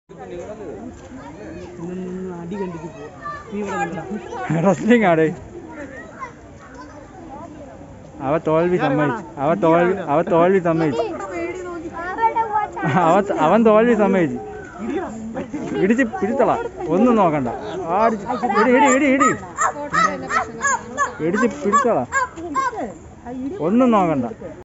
Wrestling ആടേ അവ തോൽവി സമ്മതിച്ചു അവൻ തോൽവി സമ്മതിച്ചു ഇടിച്ച് പിടിച്ചള ഒന്നും നോക്കണ്ട ഇടിച്ച് പിടിച്ചള ഒന്നും നോക്കണ്ട.